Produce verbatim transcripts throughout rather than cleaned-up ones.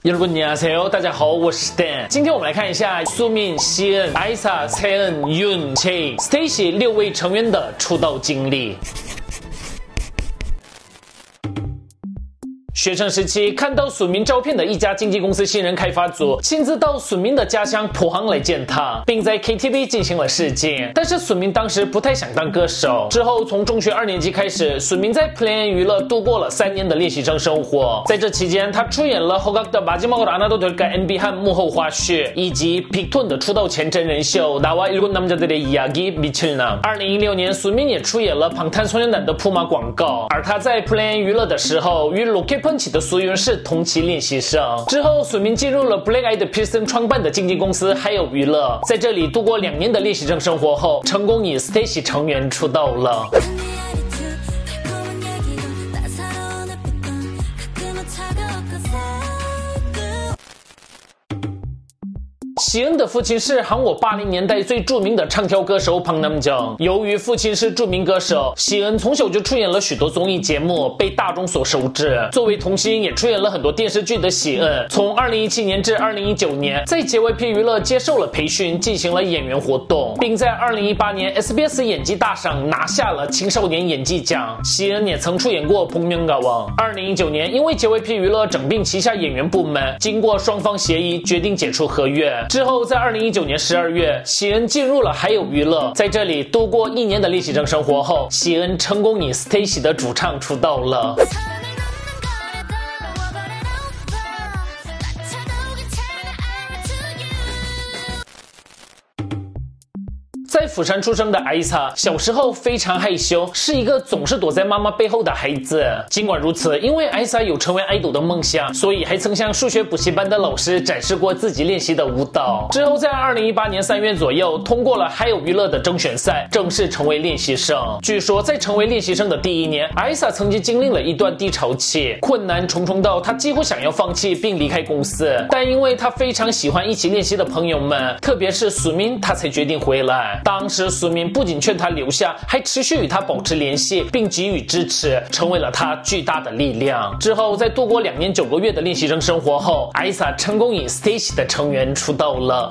여러분 안녕하세요，大家好，我是 Dan。今天我们来看一下苏敏、西恩、艾莎、蔡恩、윤、Che、Stacy 六位成员的出道经历。学生时期看到孙明照片的一家经纪公司新人开发组亲自到孙明的家乡浦杭来见他，并在 K T V 进行了试镜。但是孙明当时不太想当歌手。之后从中学二年级开始，孙明在 Plan 娱乐度过了三年的练习生生活。在这期间，他出演了허각的마지막으로 안 와도 될까 M V和幕后花絮，以及 빅톤的出道前真人秀나와 일곱 남자들의 이야기 미칠남。二零一六年，孙明也出演了방탄소년단的铺马广告。而他在 Plan 娱乐的时候，与 로켓펀치的苏云是同期练习生。之后，孙明进入了 Black Eyed Peas 创办的经纪公司还有娱乐，在这里度过两年的练习生生活后，成功以 Stacy 成员出道了。喜恩的父亲是韩国八零年代最著名的唱跳歌手庞南정。由于父亲是著名歌手，喜恩从小就出演了许多综艺节目，被大众所熟知。作为童星，也出演了很多电视剧的喜恩，从二零一七年至二零一九年，在 J Y P 娱乐接受了培训，进行了演员活动，并在二零一八年 S B S 演技大赏拿下了青少年演技奖。喜恩也曾出演过《복면가왕》。二零一九年，因为 J Y P 娱乐整并旗下演员部门，经过双方协议，决定解除合约。之后，在二零一九年十二月，喜恩进入了还有娱乐，在这里度过一年的练习生生活后，喜恩成功以 Stacy 的主唱出道了。在釜山出生的艾莎，小时候非常害羞，是一个总是躲在妈妈背后的孩子。尽管如此，因为艾莎有成为爱豆的梦想，所以还曾向数学补习班的老师展示过自己练习的舞蹈。之后在二零一八年三月左右，通过了还有娱乐的甄选赛，正式成为练习生。据说在成为练习生的第一年，艾莎曾经经历了一段低潮期，困难重重到她几乎想要放弃并离开公司。但因为她非常喜欢一起练习的朋友们，特别是苏敏，她才决定回来。当时苏敏不仅劝他留下，还持续与他保持联系，并给予支持，成为了他巨大的力量。之后，在度过两年九个月的练习生生活后，艾莎成功以 Stacy 的成员出道了。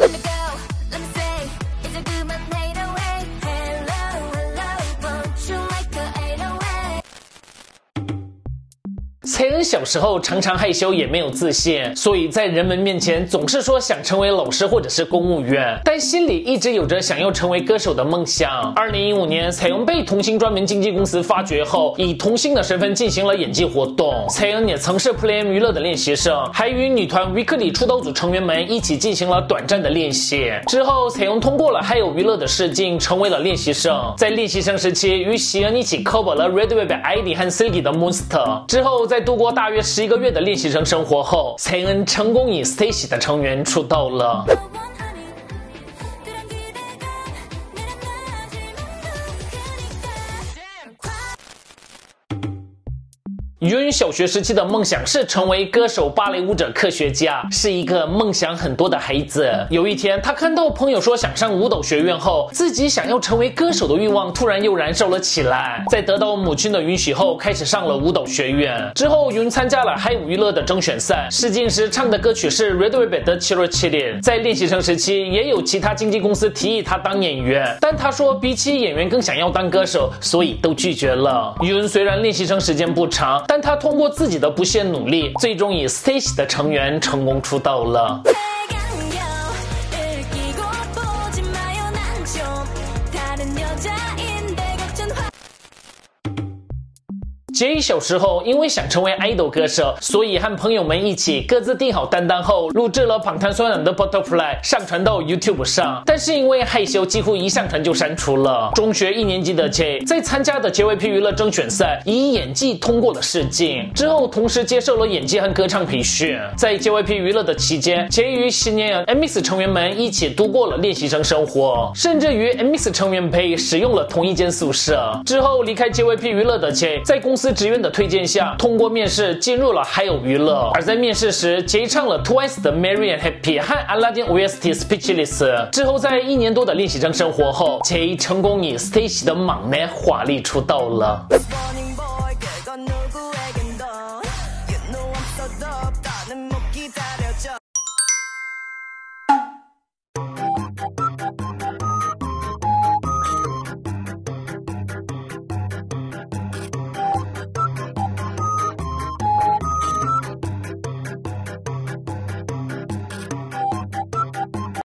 蔡恩小时候常常害羞，也没有自信，所以在人们面前总是说想成为老师或者是公务员，但心里一直有着想要成为歌手的梦想。二零一五年，蔡恩被童星专门经纪公司发掘后，以童星的身份进行了演技活动。蔡恩也曾是 Plan 娱乐的练习生，还与女团 Weekly 出道组成员们一起进行了短暂的练习。之后，蔡恩通过了还有娱乐的试镜，成为了练习生。在练习生时期，与喜恩一起 cover 了 Red Velvet、I D 和 Silky 的 Monster。之后，在度过大约十一个月的练习生生活后，蔡恩成功以 Stacy 的成员出道了。윤小学时期的梦想是成为歌手、芭蕾舞者、科学家，是一个梦想很多的孩子。有一天，他看到朋友说想上舞蹈学院后，自己想要成为歌手的欲望突然又燃烧了起来。在得到母亲的允许后，开始上了舞蹈学院。之后，윤参加了还有娱乐的甄选赛，试镜时唱的歌曲是 Red Velvet 的七月七日。在练习生时期，也有其他经纪公司提议他当演员，但他说比起演员更想要当歌手，所以都拒绝了。윤虽然练习生时间不长，但他通过自己的不懈努力，最终以 Stacy 的成员成功出道了。J 小时候因为想成为爱豆歌手，所以和朋友们一起各自定好担当后，录制了방탄소년단的 Butterfly， 上传到 YouTube 上。但是因为害羞，几乎一上传就删除了。中学一年级的 J 在参加的 J Y P 娱乐甄选赛，以演技通过了试镜，之后同时接受了演技和歌唱培训。在 J Y P 娱乐的期间 ，J 与新年 M X 成员们一起度过了练习生生活，甚至与 M X 成员陪使用了同一间宿舍。之后离开 J Y P 娱乐的 J， 在公司职员的推荐下，通过面试进入了还有娱乐。而在面试时 ，J 唱了 Twice 的 Merry and Happy 和 Aladdin O S T Speechless。之后在一年多的练习生生活后 ，J 成功以 Stacy 的忙呢华丽出道了。